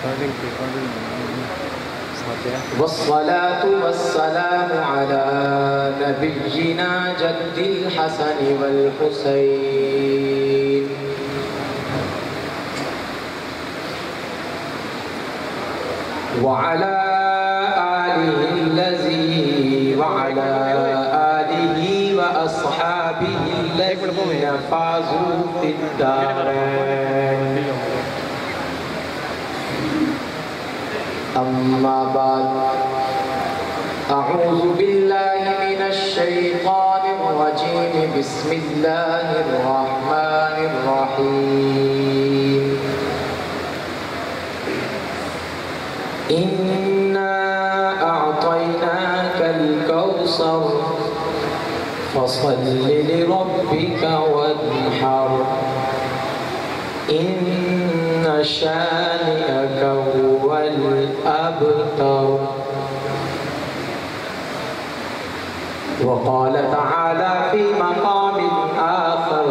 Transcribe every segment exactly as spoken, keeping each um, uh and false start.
والصلاة والسلام على نبينا جد الحسن والحسين وعلى آله الذي وعلى آله وأصحابه الذين فازوا في الدارين أما بعد أعوذ بالله من الشيطان الرجيم بسم الله الرحمن الرحيم إنا أعطيناك الكوثر فصل لربك وانحر إن شانئك هو الأبتر وقال تعالى في مقام آخر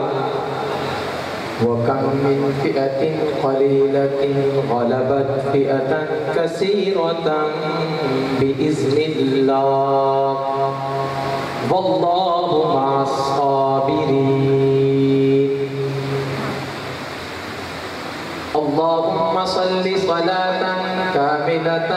وكم من فئة قليلة غلبت فئة كثيرة بإذن الله والله مع الصابرين اللهم صل صلاة كاملة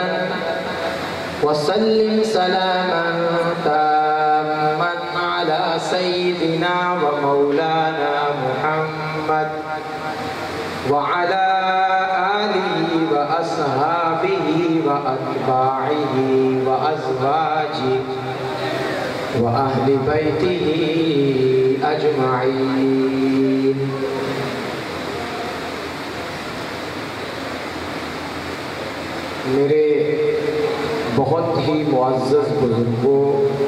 وسلم سلاما تاما على سيدنا ومولانا محمد وعلى آله وأصحابه وأتباعه وأزواجه وأهل بيته أجمعين میرے بہت ہی معزز بزرگوں،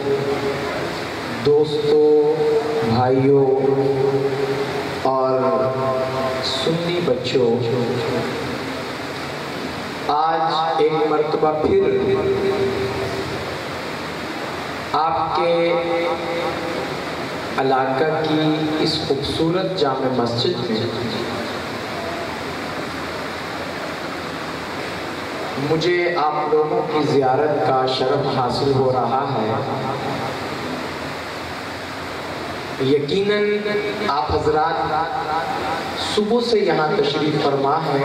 دوستوں، بھائیوں اور سنی بچوں، آج ایک مرتبہ پھر آپ کے علاقہ کی اس خوبصورت جامع مسجد میں مجھے آپ لوگوں کی زیارت کا شرف حاصل ہو رہا ہے۔ یقیناً آپ حضرات صبح سے یہاں تشریف فرما ہے،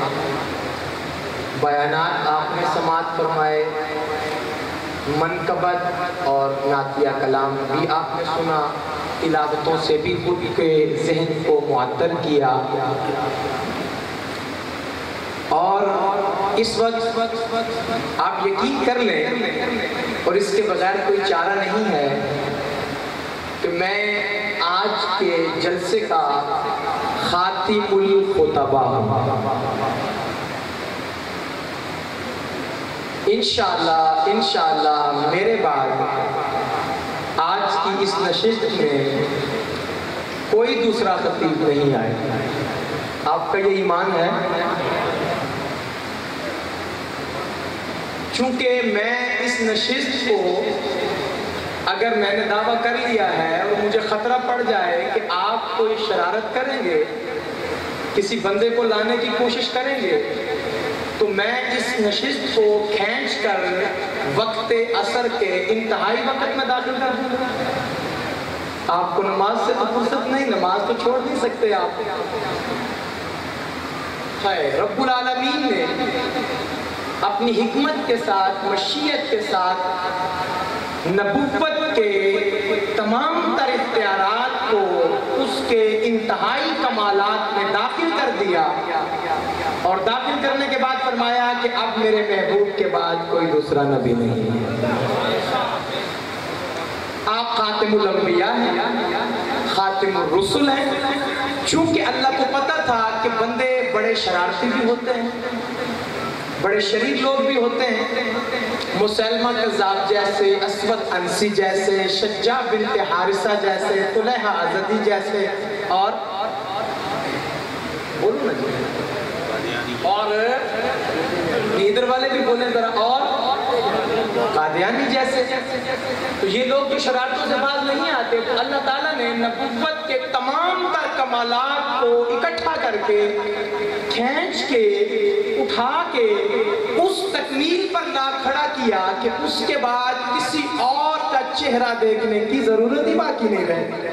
بیانات آپ نے سماعت فرمائے، منقبت اور نعتیہ کلام بھی آپ نے سنا، تلاوتوں سے بھی خود کے ذہن کو معطر کیا، اور اس وقت آپ یقین کر لیں اور اس کے بغیر کوئی چارہ نہیں ہے کہ میں آج کے جلسے کا خاتم الخطبہ ہوں۔ انشاءاللہ انشاءاللہ میرے بعد آج کی اس نشست میں کوئی دوسرا خطیب نہیں آئے۔ آپ کا یہ ایمان ہے؟ چونکہ میں اس نشست کو اگر میں نے دعویٰ کر لیا ہے اور مجھے خطرہ پڑ جائے کہ آپ کوئی شرارت کریں گے، کسی بندے کو لانے کی کوشش کریں گے، تو میں اس نشست کو کھینچ کر وقت عصر کے انتہائی وقت میں داخل کر دوں گا۔ آپ کو نماز سے تو فرصت نہیں، نماز تو چھوڑ نہیں سکتے آپ۔ رب العالمین نے اپنی حکمت کے ساتھ، مشیت کے ساتھ نبوت کے تمام تر اختیارات کو اس کے انتہائی کمالات میں داخل کر دیا، اور داخل کرنے کے بعد فرمایا کہ اب میرے محبوب کے بعد کوئی دوسرا نبی نہیں ہے۔ آپ خاتم الانبیاء ہیں، خاتم الرسل ہیں۔ چونکہ اللہ کو پتہ تھا کہ بندے بڑے شرارتی بھی ہوتے ہیں، بڑے شریر لوگ بھی ہوتے ہیں، مسلمہ کذاب جیسے، اسود انسی جیسے، شجاع بنت حارثہ جیسے، طلحہ ازدی جیسے، اور بولو نا جی، اور نیدر والے بھی بولیں ذرا، اور قادیانی جیسے. تو یہ لوگ جو شرارتوں سے باز نہیں آتے، تو اللہ تعالیٰ نے نبوت کے تمام تر کمالات کو اکٹھا کر کے کھینچ کے اٹھا کے اس تکمیل پر لا کھڑا کیا کہ اس کے بعد کسی اور کا چہرہ دیکھنے کی ضرورت ہی باقی نہیں رہے.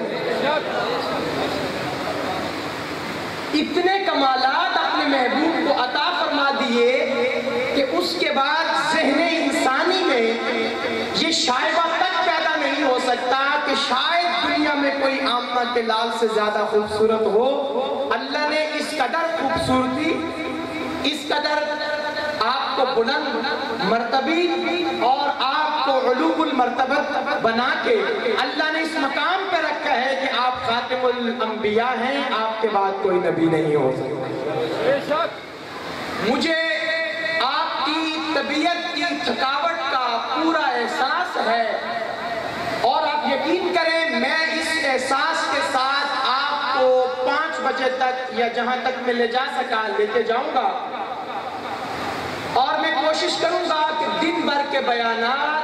اتنے کمالات اپنے محبوب کو عطا فرما دیے کہ اس کے بعد ذہن انسانی میں یہ شائبہ تک پیدا نہیں ہو سکتا کہ شاید دنیا میں کوئی آمنہ کے لال سے زیادہ خوبصورت ہو. اللہ نے اس قدر خوبصورتی، اس قدر آپ کو بلند مرتبی اور آپ کو علو المرتبت بنا کے اللہ نے اس مقام پہ رکھا ہے کہ آپ خاتم الانبیاء ہیں، آپ کے بعد کوئی نبی نہیں ہو سکتا. مجھے آپ کی طبیعت کی تھکاوٹ کا پورا احساس ہے، اور آپ یقین کریں میں اس احساس کے ساتھ آپ کو پانچ بجے تک یا جہاں تک میں لے جا سکا لے کے جاؤں گا، اور میں کوشش کروں گا کہ دن بھر کے بیانات،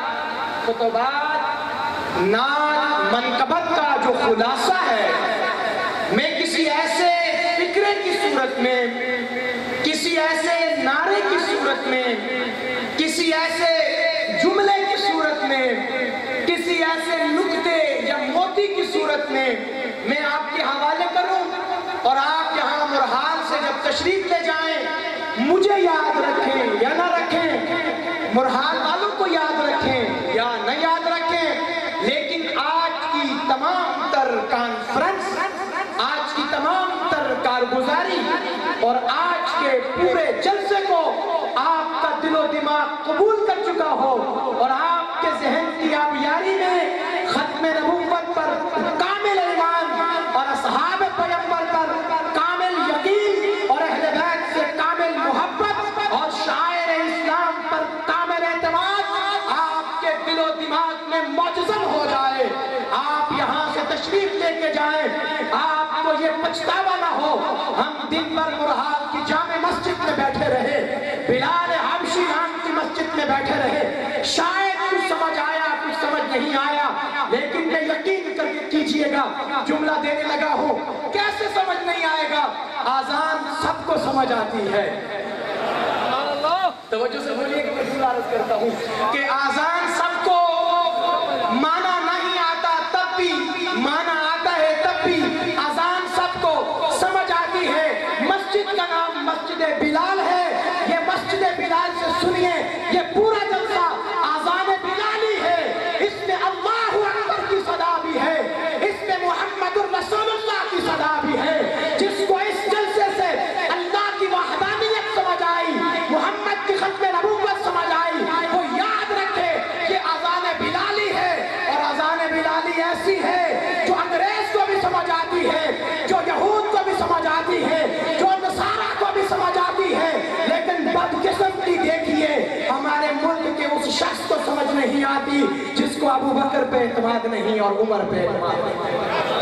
خطبات، نعت، منقبت کا جو خلاصہ ہے میں کسی ایسے فکرے کی صورت میں، کسی ایسے نعرے کی صورت میں، کسی ایسے جملے کی صورت میں، کسی ایسے نکتے یا موتی کی صورت میں میں آپ کے حوالے کروں، اور آپ یہاں مرحال سے جب تشریف لے جائیں مجھے یاد رکھیں یا نہ رکھیں، مرحال والوں کو یاد رکھیں یا نہ یاد رکھیں، لیکن آج کی تمام تر کانفرنس، آج کی تمام تر کارگزاری اور آج کے پورے جلسے کو آپ کا دل و دماغ قبول کر چکا ہو، اور آپ کے ذہن کی آبیاری میں ختم نبوت پر کامل ایمان اور اصحاب پیغمبر پر کامل یقین اور اہل بیت سے کامل محبت اور شاعر اسلام پر کامل اعتماد آپ کے دل و دماغ میں معجزم ہو جائے. آپ یہاں سے تشریف لے کے جائیں، آپ کو یہ پچھتاوا نہ ہو ہم دن بھر مرحال کی جامع مسجد میں بیٹھے رہے، بلال حبشی نام کی مسجد میں بیٹھے رہے، شاید کچھ سمجھ آیا کچھ سمجھ نہیں آیا، لیکن میں یقین کر کیجئے گا جملہ دینے لگا ہوں. کیسے سمجھ نہیں آئے گا؟ آذان سب کو سمجھ آتی ہے. توجہ سے بولیے کہ میں جملہ عرض کرتا ہوں کہ آذان سب کو مانا نہیں آتا تب بھی، مانا آتا ہے تب بھی، آذان سب کو سمجھ آتی ہے. مسجد کا نام مسجد بلال ہے. یہ مسجد بلال سے سنیے، یہ پورا جلسہ آذان بلالی ہے. اس میں اللہ اکبر کی صدا بھی ہے، اس میں محمد الرسول اللہ کی صدا بھی ہے. جس کو اس جلسے سے اللہ کی وحدانیت سمجھ آئی، محمد کی ختم نبوت سمجھ آئی، وہ یاد رکھے یہ اذان بلالی ہے. اور اذان بلالی ایسی ہے جو انگریز کو بھی سمجھ آتی ہے، جو یہود کو بھی سمجھ آتی ہے، جو نصارہ کو بھی سمجھ آتی ہے. لیکن بدقسمتی دیکھیے ہمارے ملک کے اس شخص کو سمجھ نہیں آتی جس کو ابو بکر پہ اعتماد نہیں اور عمر پہ اعتماد نہیں.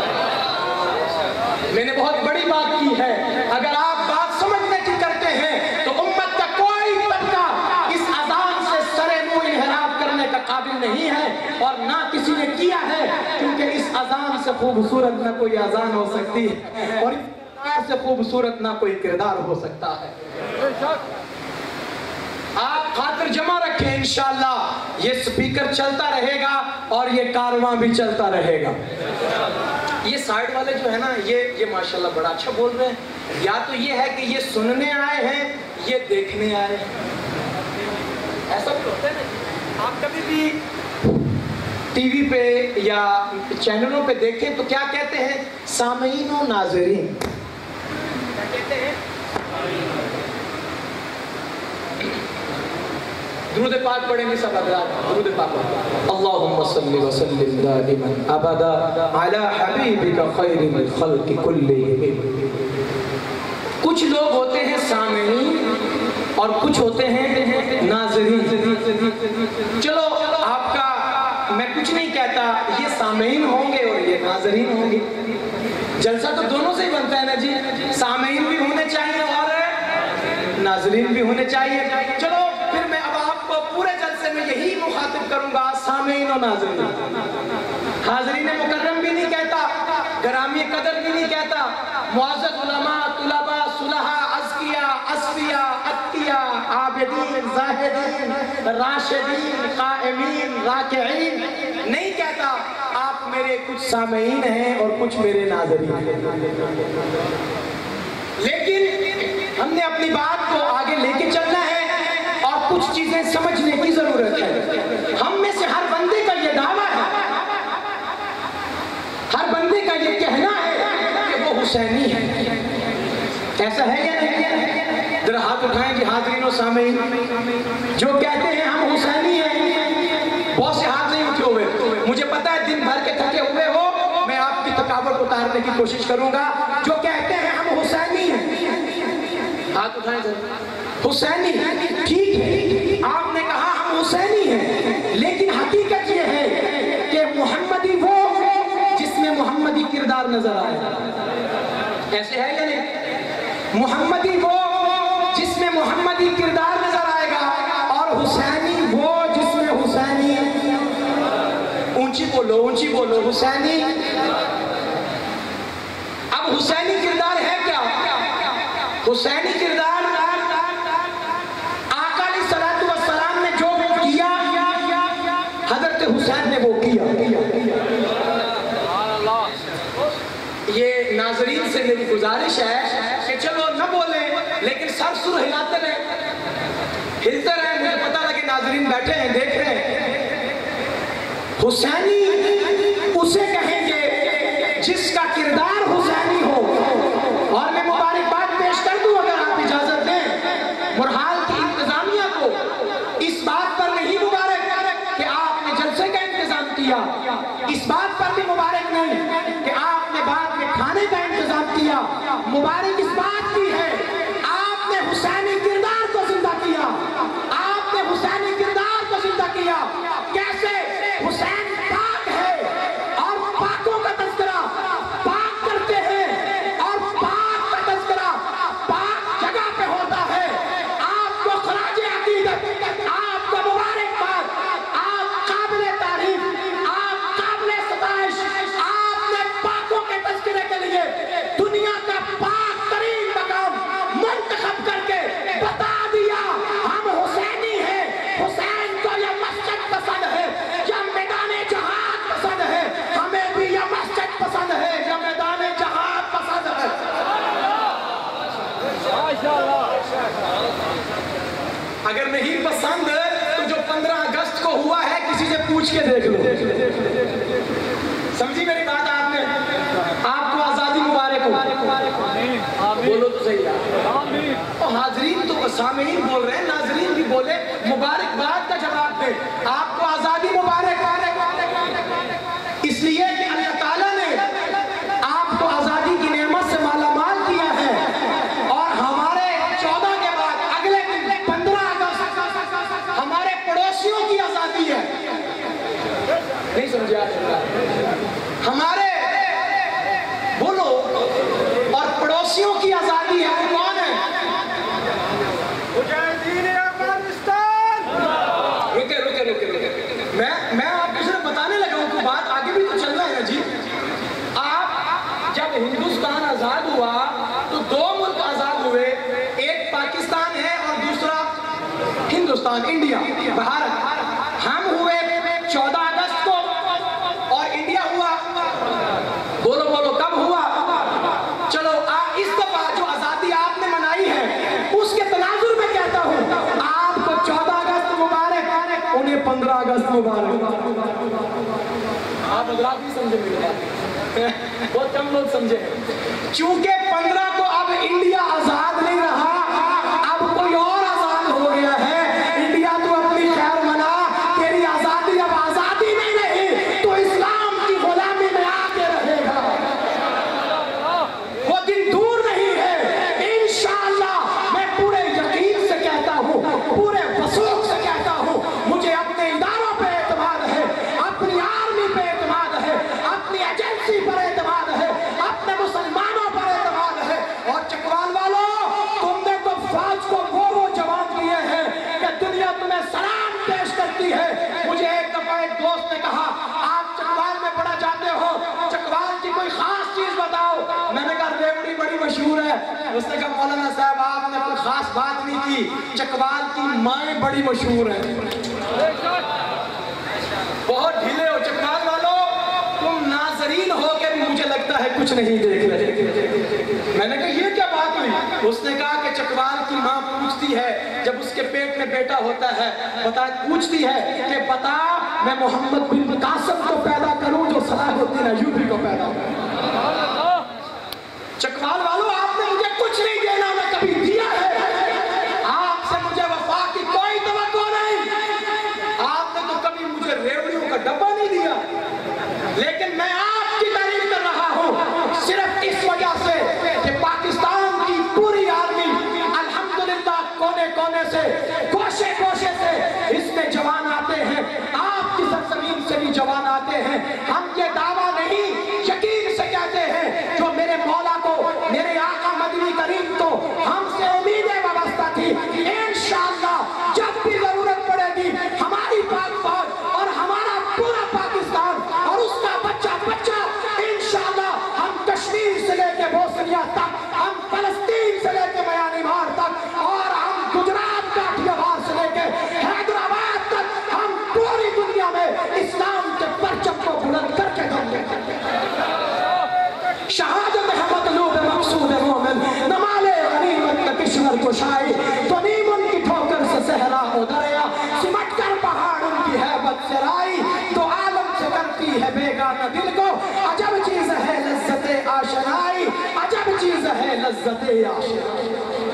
میں نے بہت بڑی بات کی ہے. اگر آپ بات سمجھنے کی کرتے ہیں تو امت کا کوئی طبقہ اس اذان سے سر منہ انحراف کرنے کا قابل نہیں ہے، اور نہ کسی نے کیا ہے، کیونکہ اس اذان سے خوبصورت نہ کوئی اذان ہو سکتی ہے، اور اس اذان سے خوبصورت نہ کوئی کردار ہو سکتا ہے. آپ خاطر جمع رکھیں، انشاءاللہ یہ سپیکر چلتا رہے گا اور یہ کارواں بھی چلتا رہے گا. یہ سائیڈ والے جو ہے نا یہ یہ ماشاءاللہ بڑا اچھا بول رہے ہیں. یا تو یہ ہے کہ یہ سننے آئے ہیں، یہ دیکھنے آئے ہیں. ایسا بھی ہوتا ہے نا، آپ کبھی بھی ٹی وی پہ یا چینلوں پہ دیکھیں تو کیا کہتے ہیں؟ سامعین و ناظرین. کیا کہتے ہیں؟ درود پاک پڑھیں گے سب حضرات. درود پاک پڑھیں. اللہم صلی وسلم دائما ابدا علی حبیبک خیر الخلق کلہم. کچھ لوگ ہوتے ہیں سامعین اور کچھ ہوتے ہیں ناظرین. چلو آپ کا میں کچھ نہیں کہتا، یہ سامعین ہوں گے اور یہ ناظرین ہوں گے. جلسہ تو دونوں سے ہی بنتا ہے نا جی. سامعین بھی ہونے چاہیے اور ناظرین بھی ہونے چاہیے. چلو پھر میں اب آپ کو پورے جلسے میں یہی مخاطب کروں گا सुनो नाज़रीन, हाज़रीन मुकर्रम भी नहीं कहता, गरामी कदर भी नहीं कहता, मुअज़्ज़ज़ उलमा, तुलबा, सुलहा, अज़किया, अस्फिया, अत्किया, आबिदीन, ज़ाहिदीन, राशिदीन, क़ाइमीन, राकिईन नहीं कहता। आप मेरे कुछ सामीईन हैं और कुछ मेरे नाज़रीन हैं। लेकिन हमने अपनी बात को आगे लेके चलना है और कुछ चीजें समझने की जरूरत है। हम में से हर बंदे का ये दावा है, हर बंदे का ये कहना है कि वो हुसैनी है। ऐसा है या नहीं? जरा हाथ उठाएं कि हाज़रीन और सामीईन जो कहते हैं हम हुसैनी हैं, बहुत से हाथ नहीं उठे हुए। मुझे पता है दिन भर के थके हुए हो, मैं आपकी थकावट उतारने की कोशिश करूंगा। जो कहते हैं हम हुसैनी हैं, हाथ उठाएं जरा। हुसैनी ठीक है, आपने कहा हम हुसैनी हैं, लेकिन हकीकत ये है कि मुहम्मदी वो जिसमें मुहम्मदी किरदार नजर आए। ऐसे है या नहीं? मुहम्मदी वो जिसमें मुहम्मदी किरदार नजर आएगा, और हुसैनी वो जिसमें हुसैनी, ऊंची बोलो ऊंची बोलो, हुसैनी। अब हुसैनी किरदार है क्या? हुसैनी किरदार आका अलैहिस्सलातु वस्सलाम ने जो किया, हजरत हुसैन ने वो किया। ये नाज़रीन से मेरी गुजारिश है कि चलो न बोले लेकिन सर सुर हिलाते रहे, हिलते रहे, मुझे पता लगे नाज़रीन बैठे हैं देख रहे हैं। हुसैनी उसे कहेंगे जिसका किरदार हुसैनी हो। और मैं मुबारकबाद पेश कर दूं, अगर आप इजाजत दें, मुरहाल की इंतजामिया को इस बात पर नहीं मुबारक कि आपने जलसे का इंतजाम किया, इस बात पर भी मुबारक नहीं कि आपने बाद में खाने का इंतजाम किया। मुबारक इस बात की है आपने हुसैनी किरदार को जिंदा किया, आपने हुसैनी किरदार को जिंदा किया। कैसे? हुसैन पाक है और पाकों का तज़किरा पाक करते हैं, और पाक का तज़किरा पाक जगह पे होता है। आपको खराजे अकीदत, आपको मुबारकबाद, आप काबिले तारीफ, आप काबिले सताइश। आपने पाकों के तज़किरे के लिए दुनिया का पाक तरीन मकाम मुंतखब करके बता दिया हम हुसैनी हैं। हुसैन को यह मस्जिद पसंद है, यह मैदाने जहाद पसंद है, हमें भी यह मस्जिद पसंद है, यह मैदाने जहाद पसंद है। अगर नहीं पसंद तो जो पंद्रह अगस्त को हुआ है किसी से पूछ के देख लो। समझी मेरी बात आपने? आपको आजादी मुबारक हो, बोलो तो सही है। और हाजरीन तो सामीईन बोल रहे हैं, नाजरीन भी बोले, मुबारकबाद का जवाब दे। आपको आजादी मुबारक, इसलिए कि अल्लाह ताला ने आपको आजादी की नेमत से मालामाल किया है। और हमारे चौदह के बाद अगले दिन पंद्रह अगस्त हमारे पड़ोसियों की आजादी है। नहीं समझा? हमारे बोलो, और पड़ोसियों की आजादी है। वो कौन है? रुके रुके रुके रुके मैं मैं आपको सिर्फ बताने लगा हूं, बात आगे भी तो चलना है ना जी। आप जब हिंदुस्तान आजाद हुआ तो दो मुल्क आजाद हुए, एक पाकिस्तान है और दूसरा हिंदुस्तान, इंडिया, भारत। हम हुए चौदह अगस्त को और इंडिया हुआ, बोलो बोलो कब हुआ? चलो आ, इस दफा जो आजादी आपने मनाई है उसके तनाजुर में कहता हूं आपको चौदह अगस्त मुबारक, उन्हें पंद्रह अगस्त मुबारक। आप हजरात भी समझे मेरी बात? बहुत कम लोग समझे। चूंकि पंद्रह को अब इंडिया आजाद नहीं रहा, अब कोई और आजाद हो गया है। इंडिया तो अपनी खैर मना, तेरी आजादी अब आजादी नहीं रही तो इस्लाम की गुलामी में आके रहेगा। वो दिन दूर नहीं है, इंशाअल्लाह। मैं पूरे यकीन से कहता हूँ, पूरे वसूख से कहता हूँ, मुझे अपने इदारों पे एतमाद है, अपनी आर्मी पे एतमाद है, अपनी एजेंसी पर एतमाद है, अपने मुसलमानों पर एतमाद है। और चकवाल वालों, اس نے کہا مولانا صاحب آپ نے کوئی خاص بات نہیں کی، چکوال کی مائیں بڑی مشہور ہیں۔ بہت ڈھیلے ہو چکوال والوں، تم ناظرین ہو کے بھی مجھے لگتا ہے کچھ نہیں دیکھ رہے۔ میں نے کہا یہ کیا بات ہوئی؟ اس نے کہا کہ چکوال کی ماں پوچھتی ہے جب اس کے پیٹ میں بیٹا ہوتا ہے، بتا پوچھتی ہے کہ بتا میں محمد بن قاسم کو پیدا کروں جو صلاح الدین ایوبی کو پیدا کروں۔ چکوال والوں آپ نے مجھے کچھ نہیں دینا، میں کبھی دیا ہے؟ آپ سے مجھے وفا کی کوئی توقع نہیں، آپ نے تو کبھی مجھے ریوڑیوں کا ڈبہ نہیں دیا، لیکن میں آپ کی تعریف کر رہا ہوں صرف اس وجہ سے کہ پاکستان کی پوری آرمی الحمدللہ کونے کونے سے کوشے کوشے سے اس میں جوان آتے ہیں، آپ کی سرزمین سے بھی جوان آتے ہیں۔ ہم یہ دعویٰ نہیں یقین سے کہتے ہیں، جو میرے مولا کو میرے آقا مدنی کریم کو ہم سے امیدیں وابستہ تھی، انشاءاللہ جب بھی ضرورت پڑے گی ہماری پاک فوج اور ہمارا پورا پاکستان اور اس کا بچہ بچہ انشاءاللہ ہم کشمیر سے لے کے بوسنیا تک، ہم فلسطین سے لے کے میانمار تک، اور ہم گجرات کاٹھیاواد سے لے کے حیدرآباد تک، ہم پوری دنیا میں اسلام کے پرچم کو بلند کر کے دیں گے۔ شہادت ہے مطلوب مقصود مومن، نمال غنیمت کا کشور کشائی، تو نیم ان کی ٹھوکر سے صحرا و دریا، سمٹ کر پہاڑ ان کی ہیبت سے رائی، تو عالم سے کرتی ہے بیگانہ دل کو، عجب چیز ہے لذت آشنائی، عجب چیز ہے لذت آشنائی۔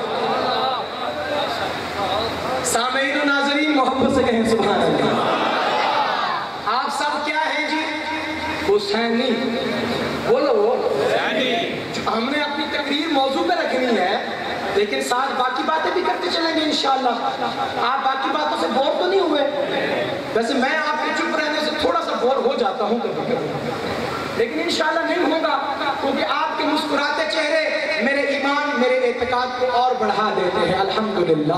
سامعین و ناظرین محبت سے کہیں سبحان اللہ۔ آپ سب کیا ہیں جی؟ حسینی بولو۔ ہم نے اپنی تقریر موضوع پہ رکھنی ہے، لیکن ساتھ باقی باتیں بھی کرتے چلیں گے انشاءاللہ۔ آپ باقی باتوں سے بور تو نہیں ہوئے؟ ویسے میں آپ کے چپ رہنے سے تھوڑا سا بور ہو جاتا ہوں کبھی کبھی، لیکن انشاءاللہ نہیں ہوگا، کیونکہ آپ کے مسکراتے چہرے میرے ایمان میرے اعتقاد کو اور بڑھا دیتے ہیں الحمدللہ۔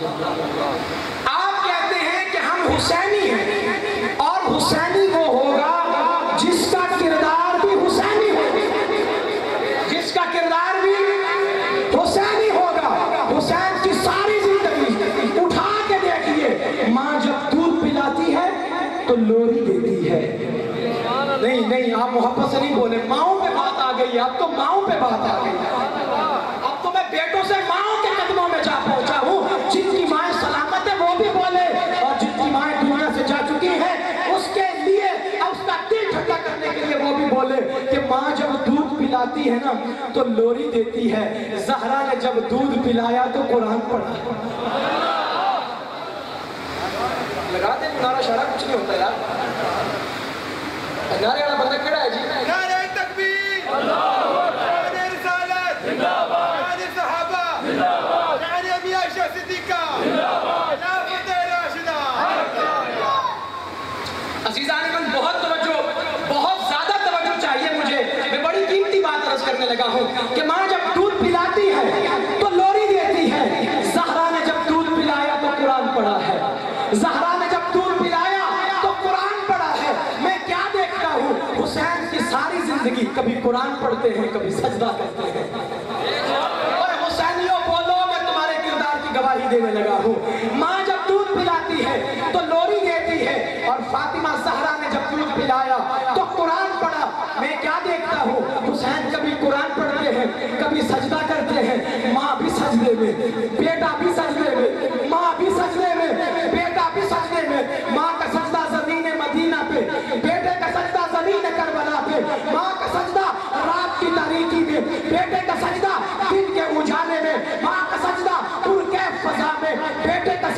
آپ کہتے ہیں کہ ہم حسینی ہیں، اور حسینی وہ ہوگا جس کا کردار بھی حسینی ہوگا، جس کا کردار بھی حسینی ہوگا۔ حسین کی ساری زندگی اٹھا کے دیکھیے، ماں جب دودھ پلاتی ہے تو لوری دیتی ہے۔ نہیں نہیں آپ محبت سے نہیں بولے، ماؤں پہ بات آ گئی ہے، اب تو ماؤں پہ بات آ گئی ہے۔ اب تو میں بیٹوں سے ماؤں کے قدموں میں جا پہنچا ہوں، جن کی مائیں سلامت ہے وہ بھی بولے، اور جن کی مائیں دنیا سے جا چکی ہیں اس کے لیے اس کا دل ٹھنڈا کرنے کے لیے وہ بھی بولے کہ ماں جب دودھ پلاتی ہے نا تو لوری دیتی ہے، زہرا نے جب دودھ پلایا تو قرآن پڑھا۔ لگا دیں نعرہ شعرہ، کچھ نہیں ہوتا یار۔ نعرے والا بندہ کیڑا ہے جی؟ نعرہ تکبیر، نعرہ رسالت، نعرہ صحابہ، نعرہ ابی عائشہ صدیقہ، خلافت راشدہ۔ عزیزان من بہت توجہ، بہت زیادہ توجہ چاہیے مجھے، میں بڑی قیمتی بات عرض کرنے لگا ہوں کہ ماں جب دودھ پلاتی ہے تو لوری دیتی ہے، زہرا نے جب دودھ پلایا تو قرآن پڑھا ہے، زہرا نے جب دودھ پلایا تو قرآن پڑھا ہے۔ میں کیا دیکھتا ہوں؟ حسین کی ساری زندگی کبھی قرآن پڑھتے ہیں کبھی سجدہ کرتے ہیں۔ اور حسینیوں بولو، میں تمہارے کردار کی گواہی دینے لگا ہوں۔ ماں جب دودھ پلاتی ہے تو لوری دیتی ہے، اور فاطمہ زہرا نے جب دودھ پلایا تو قرآن پڑھا۔ میں کیا دیکھتا ہوں؟ حسین کبھی قرآن پڑھتے ہیں کبھی سجدہ کرتے ہیں، ماں بھی سجدے میں، بیٹا بھی سجدے میں، ماں بھی سجدے میں، بیٹا بھی سجدے میں۔ ماں کا سجدہ زمین مدینہ پہ، بیٹے کا سجدہ زمین کربلا پہ، ماں کا سجدہ رات کی تاریکی میں، بیٹے کا سجدہ دن کے اجالے میں، ماں کا سجدہ پرکیف فضا میں، بیٹے کا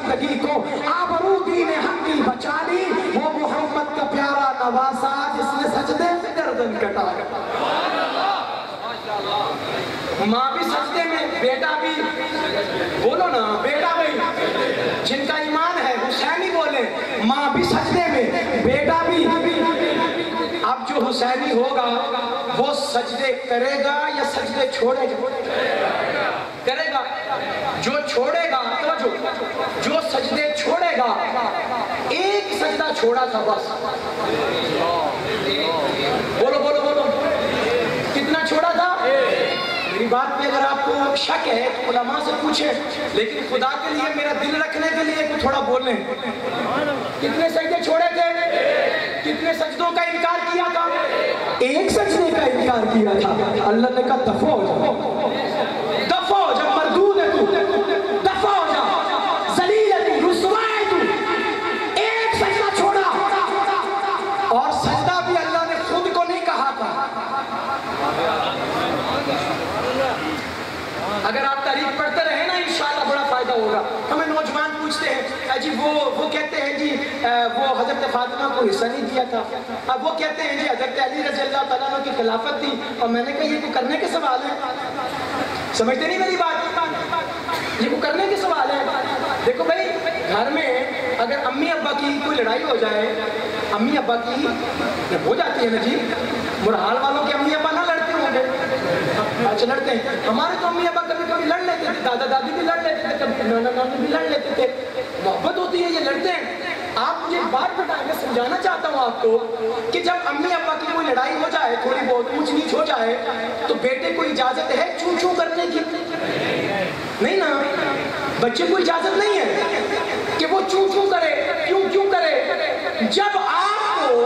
بندگی کو آبرو دین حق کی بچا لی، وہ محمد کا پیارا نواسا جس نے سجدے میں گردن کٹا۔ ماں بھی سجدے میں، بیٹا بھی، بولو نا بیٹا بھی، جن کا ایمان ہے حسینی بولے، ماں بھی سجدے میں، بیٹا بھی۔ اب جو حسینی ہوگا وہ سجدے کرے گا یا سجدے چھوڑے گا؟ کرے گا۔ جو چھوڑے گا، توجہ، جو سجدے چھوڑے گا، ایک سجدہ چھوڑا تھا بس، بولو بولو بولو، کتنا چھوڑا تھا؟ میری بات پہ اگر آپ کو شک ہے تو علماء سے پوچھیں، لیکن خدا کے لیے میرا دل رکھنے کے لیے تو تھوڑا بولیں، کتنے سجدے چھوڑے تھے؟ کتنے سجدوں کا انکار کیا تھا؟ ایک سجدے کا انکار کیا تھا۔ اللہ نے کہا دفع ہو جا، دفع ہو جا، مردود ہے تو، دفع ہو جا، ذلیل ہے تو، رسوا ہے تو۔ ایک سجدہ چھوڑا، اور سجدہ بھی اللہ نے خود کو نہیں کہا تھا۔ اگر آپ تاریخ پڑھتے رہے نا انشاءاللہ بڑا فائدہ ہوگا۔ ہمیں نوجوان پوچھتے ہیں جی وہ وہ کہتے ہیں جی وہ حضرت فاطمہ کو حصہ نہیں دیا تھا، اب وہ کہتے ہیں جی حضرت علی رضی اللہ تعالیٰ عنہ کی خلافت تھی، اور میں نے کہا یہ کو کرنے کے سوال ہے، سمجھتے نہیں میری بات؟ یہ کو کرنے کے سوال ہے۔ دیکھو بھائی، گھر میں اگر امی ابا کی کوئی لڑائی ہو جائے، امی ابا کی جب ہو جاتی ہے نا جی، مرحال والوں کے امی ابا نہ لڑتے ہوں گے، اچھا لڑتے ہیں، ہمارے تو امی ابا کبھی کبھی لڑ لیتے تھے، دادا دادی بھی لڑ لیتے تھے، کبھی نانا نانی بھی لڑ لیتے تھے، محبت ہوتی ہے، یہ لڑتے ہیں۔ آپ مجھے بات بتائیں، میں سمجھانا چاہتا ہوں آپ کو کہ جب امی ابا کی کوئی لڑائی ہو جائے، تھوڑی بہت اونچ نیچ ہو جائے، تو بیٹے کو اجازت ہے چوں چوں کرنے کی؟ نہیں نا، بچے کو اجازت نہیں ہے کہ وہ چوں چوں کرے، کیوں کیوں کرے؟ جب آپ کو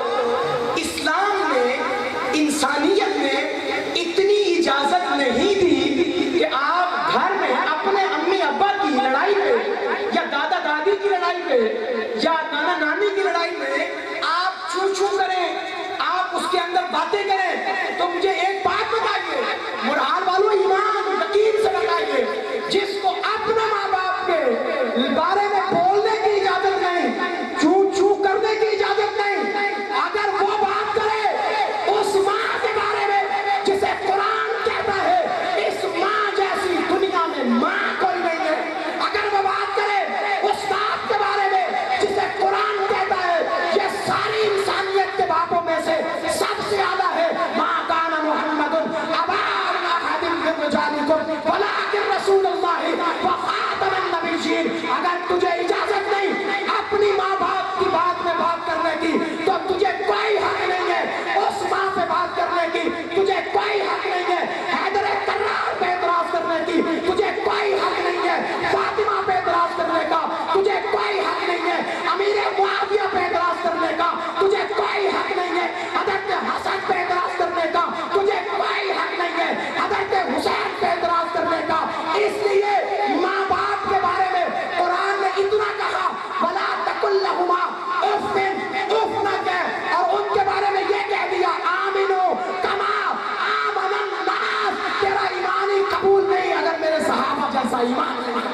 اسلام نے، انسانیت نے اتنی اجازت نہیں دی کہ آپ گھر میں اپنے امی ابا کی لڑائی پہ یا دادا دادی کی لڑائی پہ یا نانا نانی کی لڑائی میں آپ چوں چوں کریں، آپ اس کے اندر باتیں کریں، تو مجھے ایک بات بتائیے، مرحال والوں ایمان یقین سے بتائیے، جس کو اپنے ماں باپ کے بارے میں بولنے کی اجازت نہیں، چوں چوں کرنے کی اجازت نہیں، اگر وہ بات کرے اس ماں کے بارے میں جسے قرآن کہتا ہے اس ماں جیسی دنیا میں ماں کوئی نہیں ہے، اگر وہ بات کرے اس باپ کے بارے میں جسے قرآن کہتا ہے یہ ساری انسانیت کے باپوں میں سے سب سے زیادہ ہے، ماں کان محمد ابا احد من رجالکم ولکن رسول اللہ وخاتم النبیین۔ اگر تجھے اجازت نہیں اپنی ماں باپ کی بات میں بات کرنے کی تو تجھے کوئی حق نہیں ہے، اس ماں پہ بات کرنے کی تجھے کوئی حق نہیں ہے، حیدر کرار پہ اعتراض کرنے کی تجھے کوئی حق نہیں ہے، فاطمہ پہ اعتراض کرنے کا تجھے کوئی حق نہیں ہے، امیر معاویہ پہ اعتراض کرنے کا تجھے کوئی حق نہیں ہے، حضرت حسن پہ اعتراض کرنے کا تجھے کوئی حق نہیں ہے، حضرت حسین پہ اعتراض کرنے کا۔ اس لیے ماں باپ کے بارے میں قرآن نے اتنا کہا وَلَا تَقُلْ لَهُمَا اُفٍّ، اف نہ کہہ، اور ان کے بارے میں یہ کہہ دیا آمنوا کما آمن الناس، تیرا ایمان ہی قبول نہیں اگر میرے صحابہ جیسا ایمان نہیں۔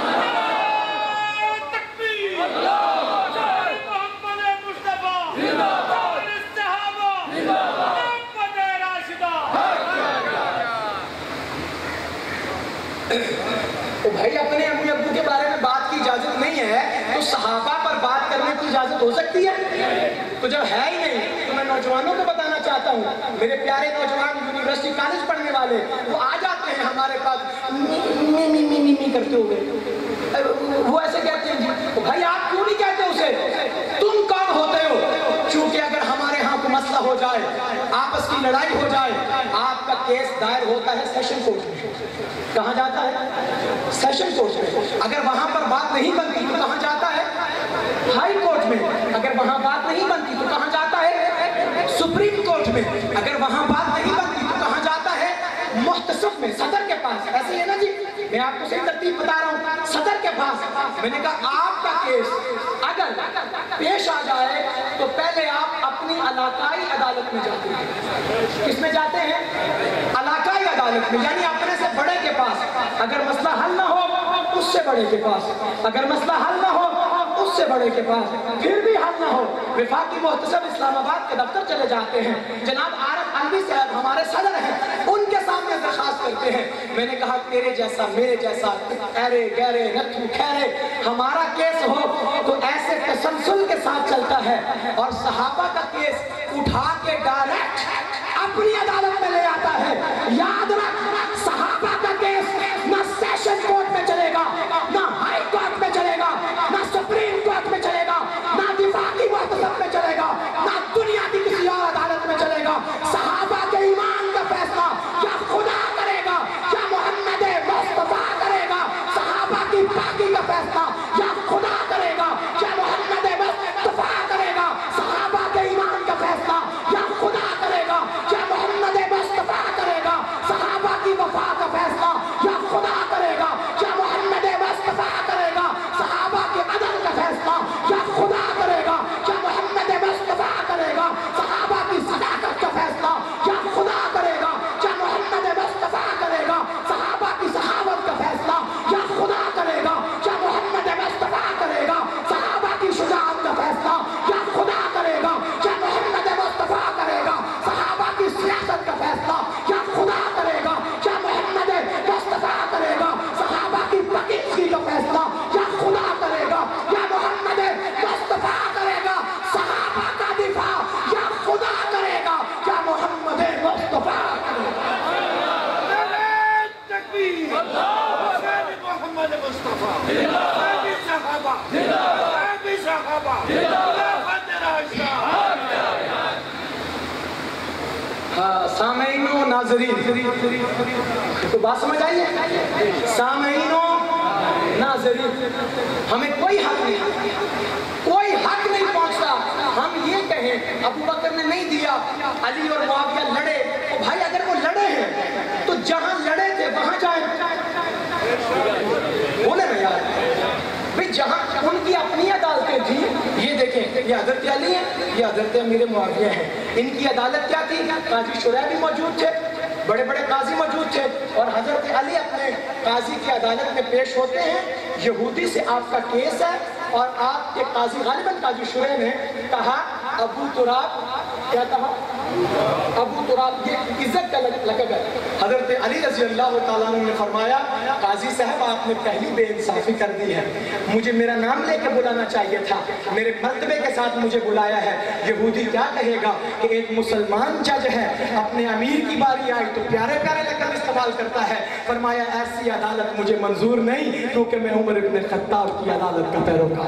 تو بھائی اپنے امی ابو کے بارے میں بات کی اجازت نہیں ہے تو صحابہ پر بات کرنے کی اجازت ہو سکتی ہے؟ تو جب ہے ہی نہیں تو میں نوجوانوں کو بتانا چاہتا ہوں، میرے پیارے نوجوان یونیورسٹی کالج پڑھنے والے وہ آ جاتے ہیں ہمارے پاس می می می می کرتے ہوئے، وہ ایسے کہتے ہیں جی بھائی آپ کیوں نہیں کہتے اسے، تم کون ہوتے ہو؟ چونکہ اگر ہمارے ہاں کوئی مسئلہ ہو جائے، آپس کی لڑائی ہو جائے، آپ کا کیس دائر ہوتا ہے سیشن کورٹ میں، کہاں جاتا ہے؟ سیشن کورٹ میں۔ اگر وہاں پر بات نہیں بنتی تو کہاں جاتا ہے؟ ہائی کورٹ میں۔ اگر وہاں بات نہیں بنتی تو کہاں جاتا ہے؟ سپریم کورٹ میں۔ اگر وہاں بات نہیں بنتی تو کہاں جاتا ہے؟ محتسب میں، صدر کے پاس۔ ایسے ہی ہے نا جی، میں آپ کو صحیح ترتیب بتا رہا ہوں، صدر کے پاس۔ میں نے کہا آپ کا کیس اگر پیش آ جائے تو پہلے آپ اپنی علاقائی عدالت میں جاتے ہیں۔ کس میں جاتے ہیں؟ علاقائی عدالت میں، یعنی اپنے سے بڑے کے پاس۔ اگر مسئلہ حل نہ ہو اس سے بڑے کے پاس، اگر مسئلہ حل نہ ہو उससे बड़े के पास फिर भी हल ना हो, वफाकी मुहतसिब इस्लामाबाद के दफ्तर चले जाते हैं, जनाब आरफ अलवी साहब हमारे सदर हैं, उनके सामने दरखास्त करते हैं। मैंने कहा तेरे जैसा मेरे जैसा ऐरे गहरे नथु खैरे हमारा केस हो तो ऐसे तसलसल के साथ चलता है, और सहाबा का केस उठा के डायरेक्ट अपनी अदालत में ले आता है। याद रख, सहाबा का केस ना सेशन कोर्ट में चलेगा, ना हाई कोर्ट में चलेगा, ना सुप्रीम कोर्ट में चलेगा, ना दिफाकी मुहतसब में चलेगा, ना दुनिया की किसी और अदालत में चलेगा। सहाबा के ईमान का फैसला क्या खुदा करेगा, क्या मोहम्मद मुस्तफा करेगा? सहाबा की पाकी का फैसला क्या खुदा करेगा, क्या मोहम्मद मुस्तफा करेगा? सहाबा के ईमान का फैसला क्या खुदा करेगा, क्या मोहम्मद मुस्तफा करेगा? सहाबा की वफा का फैसला क्या खुदा करेगा, क्या मोहम्मद मुस्तफा करेगा? सहाबा के अदल का फैसला क्या खुदा करेगा, क्या मोहम्मद मुस्तफा करेगा? सहाबा की सदाकत का फैसला क्या खुदा करेगा, क्या मोहम्मद मुस्तफा करेगा? सहाबा की सहाबत का फैसला क्या खुदा करेगा, क्या मोहम्मद मुस्तफा करेगा? सहाबा की शुजाअत का फैसला क्या खुदा करेगा, क्या मोहम्मद मुस्तफा करेगा? सहाबा की सियासत का फैसला क्या खुदा करेगा, क्या मोहम्मद मुस्तफा करेगा? सहाबा की पकीज़गी का फैसला क्या खुदा करेगा, क्या मोहम्मद मुस्तफा करेगा? सहाबा का दिफा क्या खुदा करेगा, क्या मोहम्मद मुस्तफा करेगा? तकबीर मोहम्मद मुस्तफा साहबी सहाबा साहबी सहाबा खिलाफत राशिदा। हाँ, सामईनो नाज़रीन, तो बात समझ आई है? सामईनो नाज़रीन, हमें कोई हक नहीं, कोई हक नहीं पहुंचता हम ये कहें अबू बकर ने नहीं दिया, अली और मुआविया लड़े, तो भाई अगर वो लड़े हैं तो जहां लड़े थे वहां जाए, बोले ना यार भाई, जहां उनकी अपनी अदालतें थी। ये देखें, ये हजरत अली है, ये हजरत अमीर मुआविया है, इनकी अदालत क्या थी? काजी शुरा भी मौजूद थे, बड़े बड़े काजी मौजूद थे, और हजरत अली अपने काजी की अदालत में पेश होते हैं। यहूदी से आपका केस है, और आपके काजी गालिबन काजी शुरे ने कहा अबू तुराब, क्या कहा? अबू तुराब, ये इज्जत का लक़ब है। हजरत अली रज़ी अल्लाह तआला अन्हु ने फरमाया काजी साहब आपने पहली बेइंसाफी कर दी है, मुझे मेरा नाम लेके बुलाना चाहिए था, मेरे मर्तबे के साथ मुझे बुलाया है। यहूदी क्या कहेगा कि एक मुसलमान जज है, अपने अमीर की बारी आई तो प्यारे प्यारे लक़ब इस्तेमाल करता है। फरमाया ऐसी अदालत मुझे मंजूर नहीं, क्योंकि मैं उमर इब्न खत्ताब की अदालत का पैरोकार।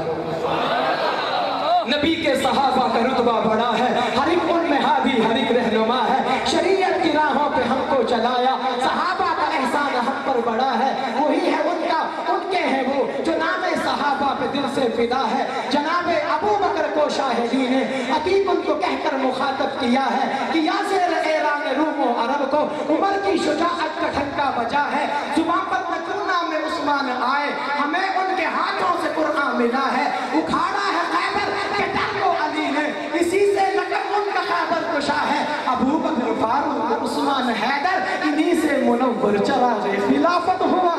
नबी के सहाबा का रुतबा बड़ा है, हर एक उनमें हादी हर एक रहनुमा है, शरीयत की राहों पे हमको चलाया, सहाबा का एहसान हम पर बड़ा है। वही है उनका, उनके हैं वो जो नामे सहाबा पे दिल से फिदा है। जनाबे अबू बकर को शाहिदी ने अतीक उनको कहकर मुखातब किया है कि याज़ेर ऐरान रूम अरब को उमर की शुजाअत का ठनका बजा है। जुबान पर नकूना में उस्मान आए, हमें उनके हाथों से कुरान मिला है। उखाड़ा है खैबर के डर को अली ने, इसी से लक़ब उनका खैबर कुशा है। अबू बकर फारूक उस्मान हैदर, इन्हीं से मुनव्वर चराग़े खिलाफत हुआ।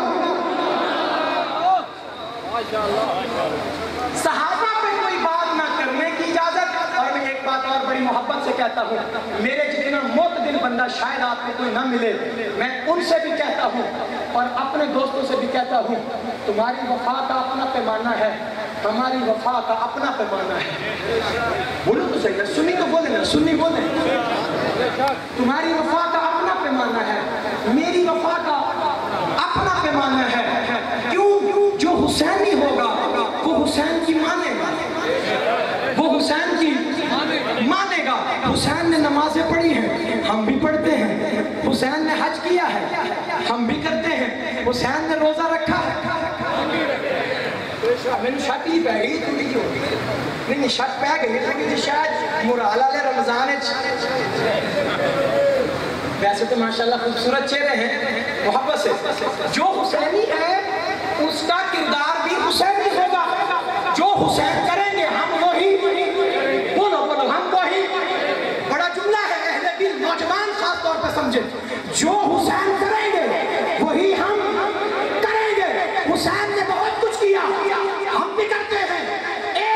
सहाबा पे कोई बात ना करने की इजाजत। और मैं एक बात और बड़ी मोहब्बत से कहता हूँ, मेरे जितना मोतदिल बंदा शायद आपको कोई ना मिले, मैं उनसे भी कहता हूँ और अपने दोस्तों से भी कहता हूँ, तुम्हारी वफा का अपना पैमाना है, हमारी वफा का अपना पैमाना है। बोलो तो सही है, सुन्नी तो बोले ना, सुन्नी बोले। तुम्हारी वफा का अपना पैमाना है, मेरी वफा का अपना पैमाना है। क्यों? जो हुसैनी होगा वो हुसैन की मानेगा, वो हुसैन की मानेगा। हुसैन ने नमाजें पढ़ी हैं, हम भी पढ़ते हैं। हुसैन ने हज किया है, हम भी करते हैं। हुसैन ने रोजा रखा है, मैंने शक ही पै गई थोड़ी जो नहीं नहीं शक पै गई लेकिन शायद मुराला ले रमजान। वैसे तो माशाल्लाह खूबसूरत चेहरे हैं, मोहब्बत से। जो हुसैनी है उसका किरदार भी हुसैनी होगा। जो हुसैन करेंगे हम वही, बोलो बोलो हम वही। बड़ा जुमला है, अहले दिल नौजवान खास तौर पर समझे, जो हुसैन करेंगे वही हम करेंगे। हुसैन ने बहुत कुछ किया, हम भी करते हैं।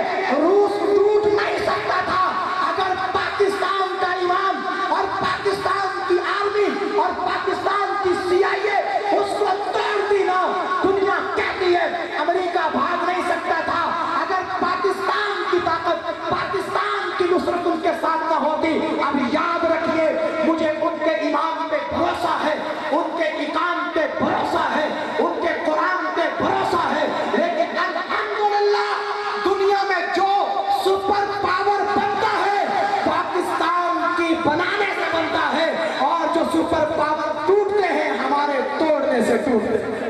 रूस टूट नहीं सकता था अगर पाकिस्तान का इमाम और पाकिस्तान की आर्मी और पाकिस्तान की सी आई ए उसको तोड़ दी ना। दुनिया कहती है अमेरिका भाग नहीं सकता था अगर पाकिस्तान की ताकत, पाकिस्तान की नुसरत उनके साथ न होती। अब याद रखिए, मुझे उनके इमाम पे भरोसा है, उनके इकाम पे भरोसा है, उनके कुरान पे भरोसा है। लेकिन अल्हम्दुलिल्लाह दुनिया में जो सुपर पावर बनता है पाकिस्तान की बनाने से बनता है, और जो सुपर पावर टूटते हैं हमारे तोड़ने से टूटते हैं।